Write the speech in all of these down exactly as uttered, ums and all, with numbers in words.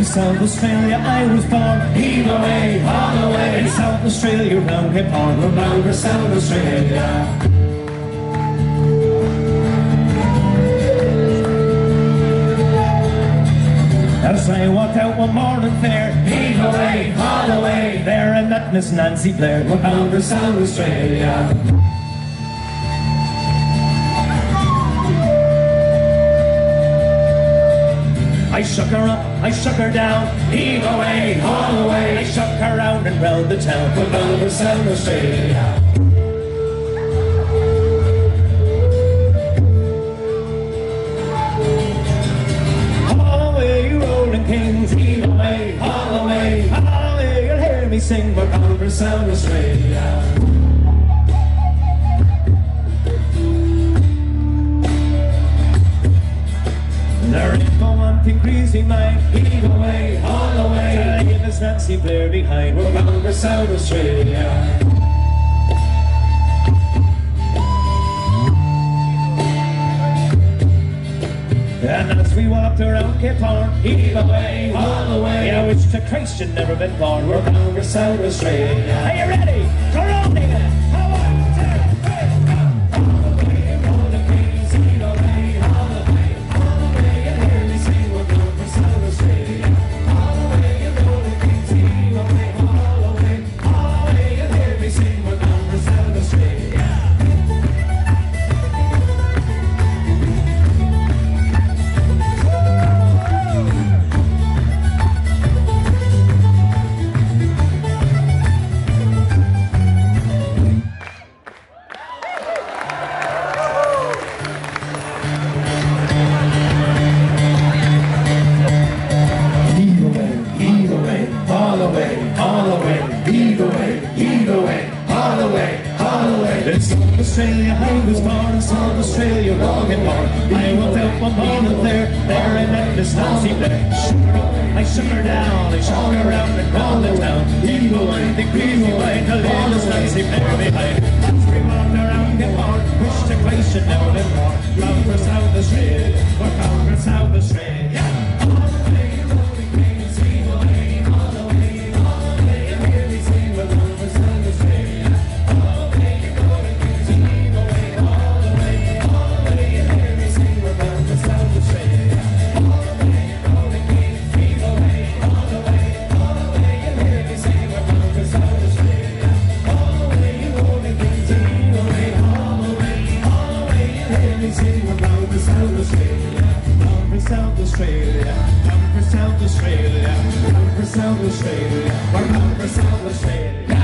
In South Australia I was born. Heave away, haul away. In South Australia round Cape Horn, we're bound for South Australia. As I walked out one morning fair, heave away, haul away. There I met Miss Nancy Blair, we're bound for South Australia. I shook her up, I shook her down, heave away, haul away. I shook her round and round the town, we're bound for South Australia. Haul away, you rolling kings, heave away, haul away. Haul away, you'll hear me sing, we're bound for South Australia. There ain't no one can greasy mine, heave away, haul away. Leave this Nancy Blair behind, we're bound for South Australia. And as we walked around Cape Horn, heave away, haul away. I wish to Christ you'd never been born, we're bound for South Australia. Are you ready? Corona! In South Australia I was born, in South Australia walking born. I walked out one morning there, there I met Miss Nancy Blair. I shook her down, I shook her round and round the town. Heave away, the cream away, to leave Miss Nancy Blair behind. As we walked around Cape Horn, wish to Christ you'd never been born. Bound for South Australia, we're bound for South Australia. South Australia, bound for South Australia, bound for South Australia, we're bound for South Australia.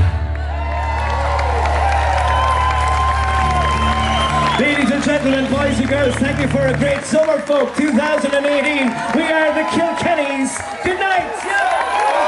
Ladies and gentlemen, boys and girls, thank you for a great Summer Folk two thousand eighteen. We are the Kilkennys. Good night.